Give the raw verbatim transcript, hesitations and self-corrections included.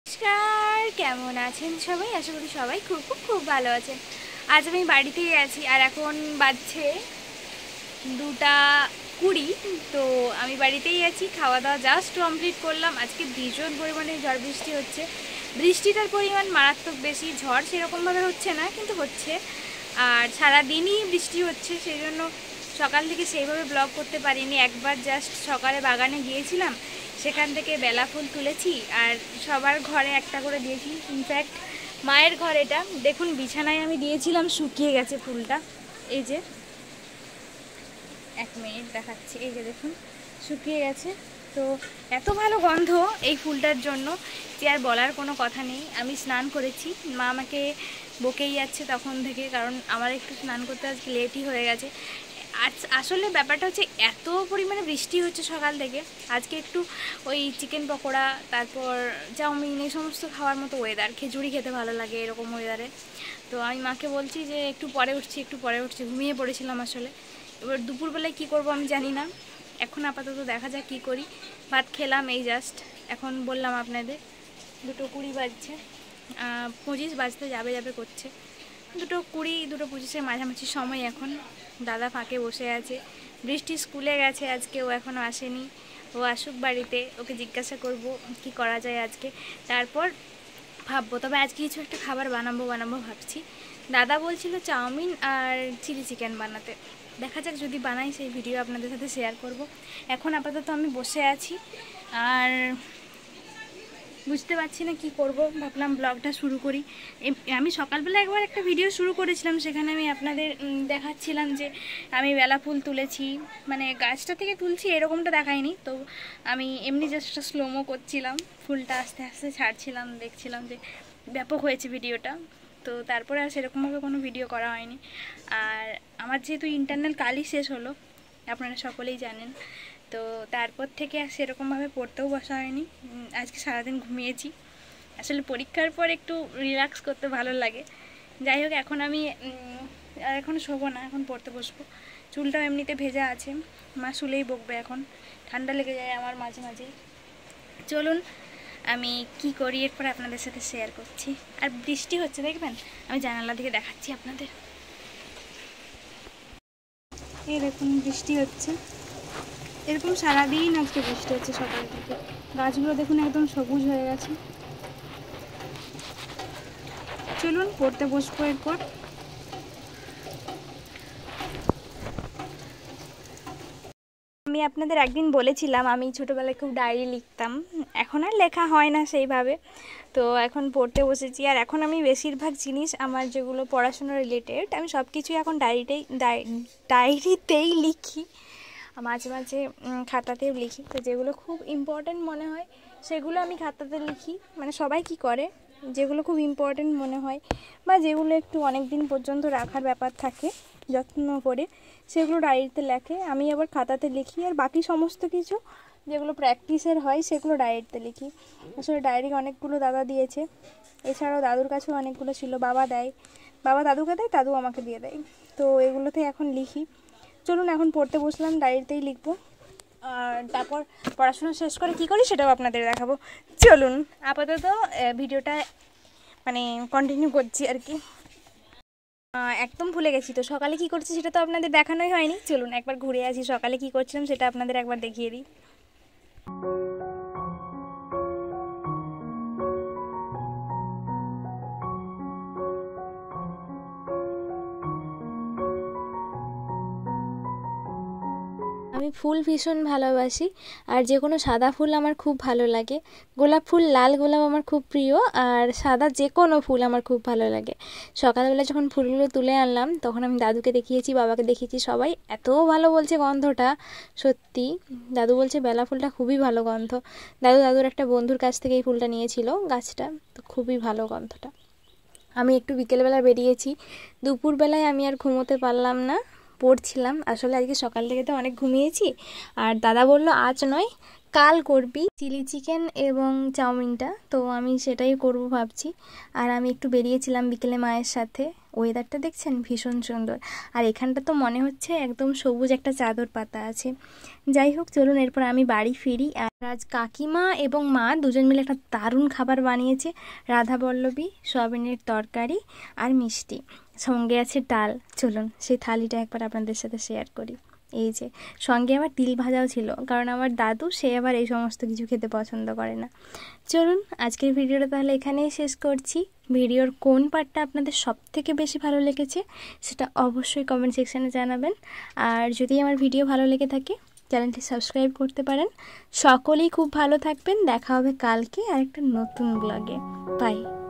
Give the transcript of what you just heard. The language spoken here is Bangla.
নমস্কার, কেমন আছেন সবাই? আশা করি সবাই খুব খুব খুব ভালো আছেন। আজ আমি বাড়িতেই আছি আর এখন বাজছে দুটা কুড়ি। তো আমি বাড়িতেই আছি, খাওয়া দাওয়া জাস্ট কমপ্লিট করলাম। আজকে ভীষণ পরিমাণে ঝড় বৃষ্টি হচ্ছে, বৃষ্টিটার পরিমাণ মারাত্মক বেশি, ঝড় সেরকমভাবে হচ্ছে না কিন্তু হচ্ছে। আর সারাদিনই বৃষ্টি হচ্ছে, সেই জন্য সকাল থেকে সেইভাবে ব্লগ করতে পারিনি। একবার জাস্ট সকালে বাগানে গিয়েছিলাম, সেখান থেকে বেলা ফুল তুলেছি আর সবার ঘরে একটা করে দিয়েছি। ইনফ্যাক্ট মায়ের ঘর এটা দেখুন, বিছানায় আমি দিয়েছিলাম, শুকিয়ে গেছে ফুলটা। এই যে এক মিনিট দেখাচ্ছি, এই যে দেখুন শুকিয়ে গেছে। তো এত ভালো গন্ধ এই ফুলটার জন্য যে আর বলার কোনো কথা নেই। আমি স্নান করেছি, মা আমাকে বকেই যাচ্ছে তখন থেকে, কারণ আমার একটু স্নান করতে আজকে লেটই হয়ে গেছে। আসলে ব্যাপারটা হচ্ছে এত পরিমাণে বৃষ্টি হচ্ছে সকাল থেকে, আজকে একটু ওই চিকেন পকোড়া, তারপর চাউমিন, এই সমস্ত খাওয়ার মতো ওয়েদার, খিচুড়ি খেতে ভালো লাগে এরকম ওয়েদারে। তো আমি মাকে বলছি যে একটু পরে উঠছি একটু পরে উঠছি ঘুমিয়ে পড়েছিলাম আসলে। এবার দুপুরবেলায় কি করব আমি জানি না, এখন আপাতত দেখা যাক কী করি। ভাত খেলাম এই জাস্ট, এখন বললাম আপনাদের দুটো কুড়ি বাজছে, পঁচিশ বাজতে যাবে যাবে করছে, দুটো কুড়ি দুটো পঁচিশের মাঝামাঝি সময় এখন। দাদা ফাঁকে বসে আছে, বৃষ্টি স্কুলে গেছে আজকে, ও এখনও আসেনি। ও আসুক বাড়িতে, ওকে জিজ্ঞাসা করব কি করা যায় আজকে, তারপর ভাববো। তবে আজকে কিছু একটা খাবার বানাবো বানাবো ভাবছি। দাদা বলছিল চাউমিন আর চিলি চিকেন বানাতে, দেখা যাক যদি বানাই সেই ভিডিও আপনাদের সাথে শেয়ার করব। এখন আপাতত আমি বসে আছি আর বুঝতে পারছি না কি করব, ভাবলাম ব্লগটা শুরু করি। আমি সকালবেলা একবার একটা ভিডিও শুরু করেছিলাম, সেখানে আমি আপনাদের দেখাচ্ছিলাম যে আমি বেলা ফুল তুলেছি, মানে গাছটা থেকে তুলছি এরকমটা দেখাইনি তো, আমি এমনি জাস্ট স্লোমো করছিলাম, ফুলটা আস্তে আস্তে ছাড়ছিলাম, দেখছিলাম যে ব্যাপক হয়েছে ভিডিওটা। তো তারপরে আর সেরকমভাবে কোনো ভিডিও করা হয়নি। আর আমার যেহেতু ইন্টারনাল কালই শেষ হলো, আপনারা সকলেই জানেন, তো তারপর থেকে আর সেরকমভাবে পড়তেও বসা হয়নি। আজকে সারাদিন ঘুমিয়েছি, আসলে পরীক্ষার পর একটু রিল্যাক্স করতে ভালো লাগে। যাই হোক, এখন আমি এখন শোবো না, এখন পড়তে বসবো। চুলটাও এমনিতে ভেজা আছে, মা শুলেই বকবে, এখন ঠান্ডা লেগে যায় আমার মাঝে মাঝেই। চলুন আমি কি করি এরপর আপনাদের সাথে শেয়ার করছি। আর বৃষ্টি হচ্ছে দেখবেন, আমি জানালা দিকে দেখাচ্ছি আপনাদের। এই দেখুন বৃষ্টি হচ্ছে, এরকম সারাদিন আজকে বৃষ্টি হচ্ছে সকাল থেকে। গাছগুলো দেখুন একদম সবুজ হয়ে গেছে। চলুন পড়তে বসবো এরপর। আমি আপনাদের একদিন বলেছিলাম আমি ছোটোবেলায় খুব ডায়েরি লিখতাম, এখন আর লেখা হয় না সেইভাবে। তো এখন পড়তে বসেছি, আর এখন আমি বেশিরভাগ জিনিস আমার যেগুলো পড়াশোনা রিলেটেড, আমি সব কিছুই এখন ডায়েরিতেই ডায়েরিতেই লিখি, মাঝে মাঝে খাতাতেও লিখি। তো যেগুলো খুব ইম্পর্ট্যান্ট মনে হয় সেগুলো আমি খাতাতে লিখি, মানে সবাই কি করে, যেগুলো খুব ইম্পর্ট্যান্ট মনে হয় বা যেগুলো একটু অনেক দিন পর্যন্ত রাখার ব্যাপার থাকে যত্ন করে, সেগুলো ডায়েরিতে লেখে, আমি আবার খাতাতে লিখি। আর বাকি সমস্ত কিছু যেগুলো প্র্যাকটিসের হয় সেগুলো ডায়েরিতে লিখি। আসলে ডায়েরি অনেকগুলো দাদা দিয়েছে, এছাড়াও দাদুর কাছেও অনেকগুলো ছিল, বাবা দেয়, বাবা দাদুকে দেয়, দাদু আমাকে দিয়ে দেয়। তো এগুলোতে এখন লিখি। চলুন এখন পড়তে বসলাম, ডায়েরিতেই লিখবো, আর তারপর পড়াশোনা শেষ করে কী করি সেটাও আপনাদের দেখাবো। চলুন আপাতত ভিডিওটা মানে কন্টিনিউ করছি আর কি। একদম ভুলে গেছি, তো সকালে কি করছি সেটা তো আপনাদের দেখানোই হয়নি। চলুন একবার ঘুরে আসি, সকালে কি করছিলাম সেটা আপনাদের একবার দেখিয়ে দিই। আমি ফুল ভীষণ ভালোবাসি, আর যে কোনো সাদা ফুল আমার খুব ভালো লাগে। গোলাপ ফুল, লাল গোলাপ আমার খুব প্রিয়, আর সাদা যে কোনো ফুল আমার খুব ভালো লাগে। সকালবেলা যখন ফুলগুলো তুলে আনলাম তখন আমি দাদুকে দেখিয়েছি, বাবাকে দেখিয়েছি, সবাই এত ভালো বলছে গন্ধটা, সত্যি দাদু বলছে বেলা ফুলটা খুবই ভালো গন্ধ। দাদু দাদুর একটা বন্ধুর কাছ থেকে এই ফুলটা নিয়েছিল গাছটা, তো খুবই ভালো গন্ধটা। আমি একটু বিকেলবেলা বেরিয়েছি, দুপুরবেলায় আমি আর ঘুমোতে পারলাম না, পড়ছিলাম। আসলে আজকে সকাল থেকে তো অনেক ঘুমিয়েছি, আর দাদা বলল আজ নয় কাল করবি চিলি চিকেন এবং চাউমিনটা, তো আমি সেটাই করব ভাবছি। আর আমি একটু বেরিয়েছিলাম বিকেলে মায়ের সাথে, ওয়েদারটা দেখছেন ভীষণ সুন্দর, আর এখানটা তো মনে হচ্ছে একদম সবুজ একটা চাদর পাতা আছে। যাই হোক চলুন এরপর আমি বাড়ি ফিরি। আর আজ কাকিমা এবং মা দুজন মিলে একটা দারুণ খাবার বানিয়েছে, রাধাবল্লভী সয়াবিনের তরকারি আর মিষ্টি, সঙ্গে আছে ডাল। চলুন সেই থালিটা একবার আপনাদের সাথে শেয়ার করি। এই যে সঙ্গে আবার তিল ভাজাও ছিল, কারণ আমার দাদু সে আবার এই সমস্ত কিছু খেতে পছন্দ করে না। চলুন আজকের ভিডিওটা তাহলে এখানেই শেষ করছি। ভিডিওর কোন পার্টটা আপনাদের সব থেকে বেশি ভালো লেগেছে সেটা অবশ্যই কমেন্ট সেকশানে জানাবেন। আর যদি আমার ভিডিও ভালো লেগে থাকে চ্যানেলটি সাবস্ক্রাইব করতে পারেন। সকলেই খুব ভালো থাকবেন, দেখা হবে কালকে আর একটা নতুন ব্লগে। বাই।